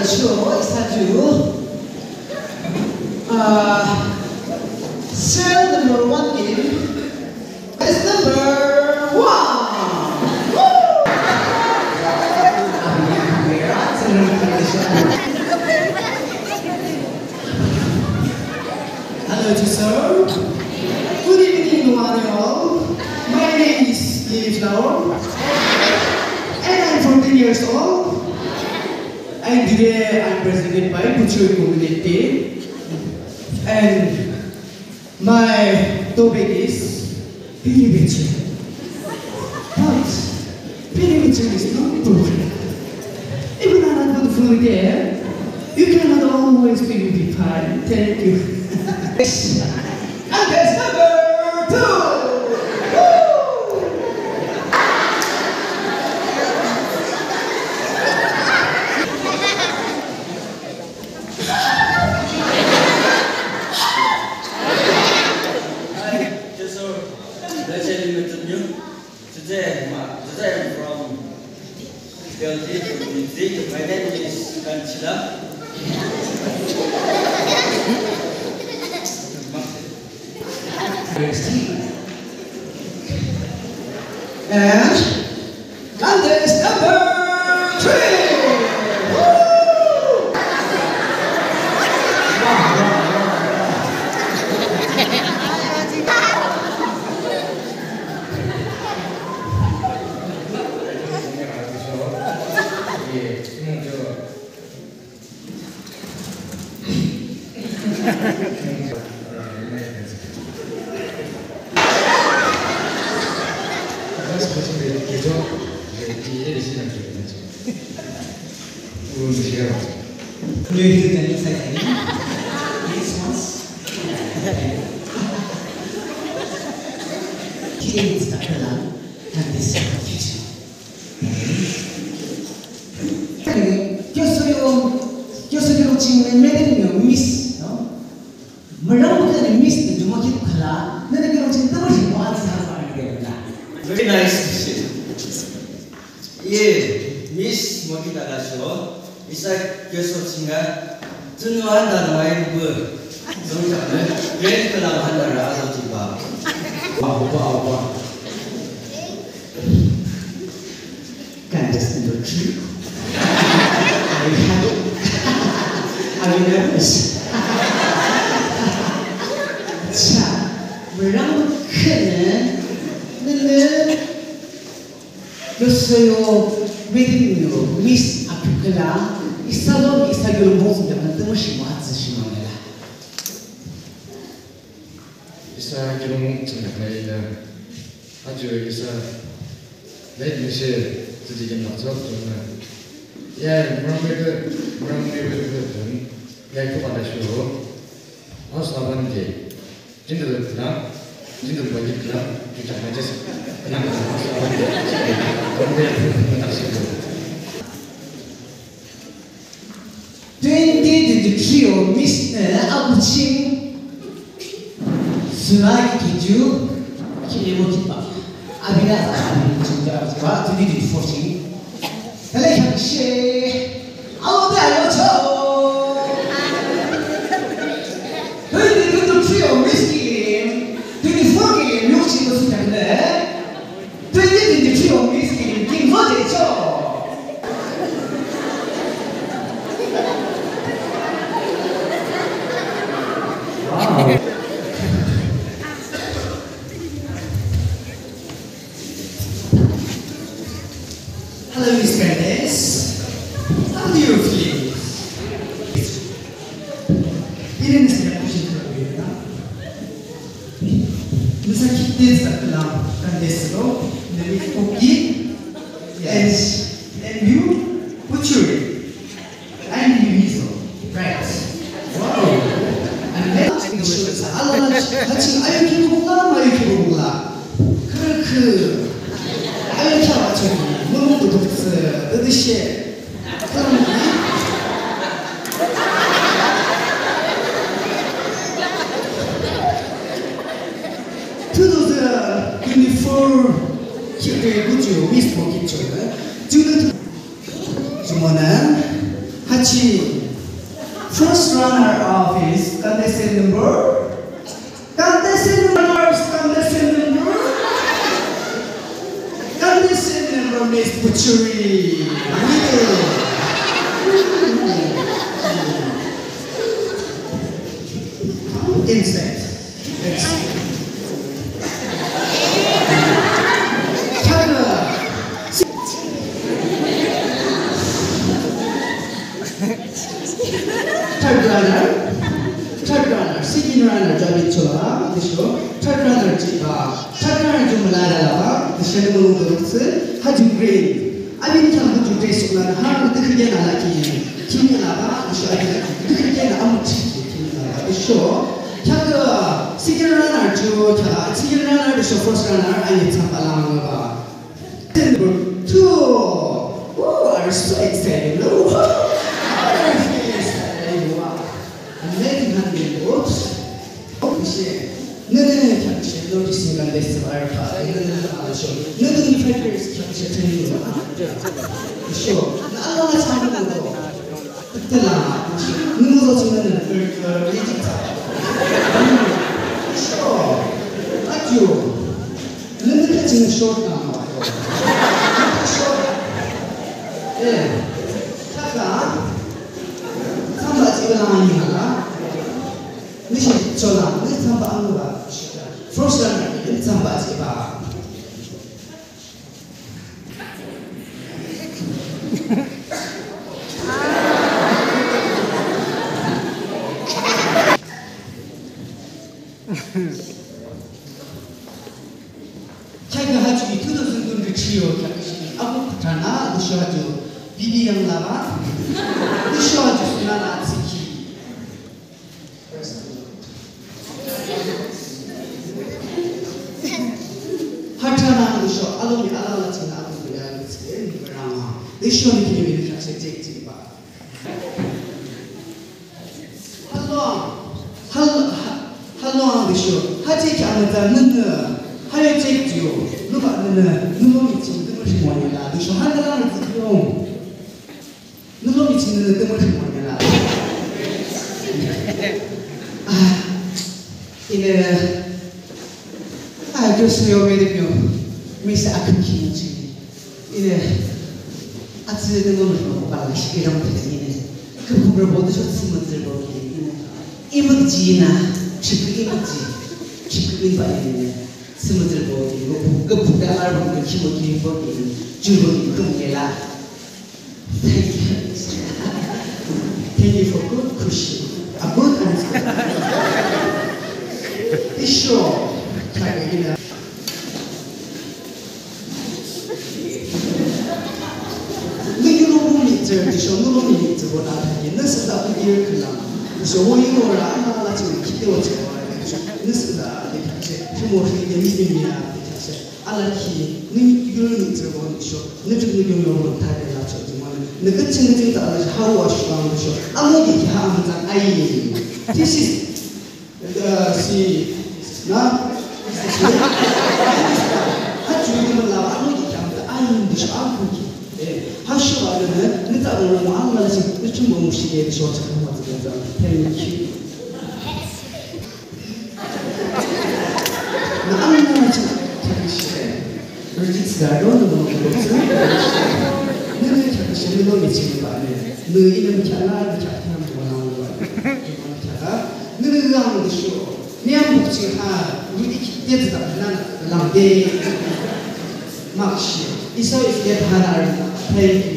show 이사주 cell number 1 game is number 1. Hello to sir. Good evening one and all. My name is Lily Flower and I'm 14 years old. And today I'm presented by Puchuri community, and my topic is Piribichu. But Piribichu is not broken. Even on a good food there, you cannot always be beautified. Thank you. And that's number 2. Today I'm from Delhi community. My name is Kanchila. And contest number 3. Yo soy un chingo en medio de miss, ¿no? Miss de Juma Kipala, no le quiero chingar más y más Very nice to see. 예, 미스 먹이다가쇼 이삭 교수친가 tunnu한다는 와이브 성장을 웨이크라고 한다를 알아주지 마. 오빠. Contest number 2. Are you nervous? 자, 물랑크는 요소요 웨딩요 미스 아프클라 이사도 이사교를 모습을 뜨무시고 하츠시모네라. 이사교를 정말 아주 이사 내 미시 지지긴 맞죠? 저는 예, 무랑메그 예, 그만하시고 아스나반게 진도들 그냥 진도들 거기 그냥 진짜 맞았어. 그냥 근데 낚시고 2023 미스 아부친 스마이 기주 키리모키파 아비나사 중자와 2014 헬레향시 아우데 알려줘 2023 미스 24개 묘치고 시작인데 2023 미스 김서재죠. Hello, Miss Candice. How do you feel? 이런 생각 보시는 거예요. 무슨 기대했었구나. Candice로 내 토끼, and you, Puchuri, and you Miso, right? Wow. And then 같이 아이키로 볼까, 마이키로 볼까? 그렇게 아이키 맞춰. 너무 독특해. 뜻이 그런 투도자 24 기획의 구조 미스터 기초가 주는 주문은 하지 같이 first runner of is contestant number Miss Butchery insect third runner, second runner job chola, disho. Third runner chiba, third runner jumla lava, disho mulu haju green. Abin kan haju dress ulan har de khiya na laki. Kimya lava, disho abin de khiya na amuchi kimya lava. Disho. Chaga second runner jo cha, second runner disho first runner ayi chapa lang lava. Number 2. Oh, are so excited. 너는 경찰 노리스가 됐어 알파 너는 아셔 너는 이파이터스 경찰 트레이닝 아셔 나가 잘하는 거 그때나 눈으로 주면은 그 리지타 아셔 아주 너는 같은 쇼트 나와요 예 자가 삼바지가 나니까 니시 저나 니 삼바 안 거야 first runner 니 삼바지 봐 자기가 아주 이 두더슨 분들 치료 아구 부타나 무시 아주 비비양 나바 무시 아주 수나나 지키 하트나 무시 알로미 알라라 지나 아구 그냥 이제 그러나 내시원이 기념이 같이 찍지 봐 할로 무시 하지 않는다 너는 하여 찍지요 누가 너는 누가 미친 뜸을 뭐냐 무시 하나를 찍요 누가 미친 뜸을 뭐냐 이제 교수요 왜냐며 미스 아크키노지 이제 아츠는 놈을 보고 말라시 이런 거는 그 부분을 모두 줬으면 들고 이무지나 지금 봐야겠네 스무들 보고 그 부담을 보고 기모기 보고 주로 그게라 Thank you for good cushion. A good answer. Isho. 자기는 누구놈이 있죠? 누구놈이 있죠? 나한테 너스다 우리를 그냥 그래서 오이고라 하나 지금 기대어 줘야 너스다 이렇게 부모를 이제 믿음이야 이렇게 알라키 니 이거는 있죠? 너들 누구놈을 다 되나죠? 정말 너 끝이 늦은 따라서 하루 와시방 그죠? 아무리 하면 아이 this is see 나 하주님을 나와 아무리讲的 아는 듯이 아무리 하시와는 늦다고 뭐 아무나 지금 끝좀 뭐 무시게 저 잠깐만 들어서 땡큐 나 아무나 지금 당시에 르지스가 너는 뭐 그렇지 너는 당시에 너는 지금 말해 너 이름 잘나를 잘하는 거 나오는 거야 너는 의아한 것이요 내한복지가 우리 기대도 난 랑데 막시 이서 이게 하나를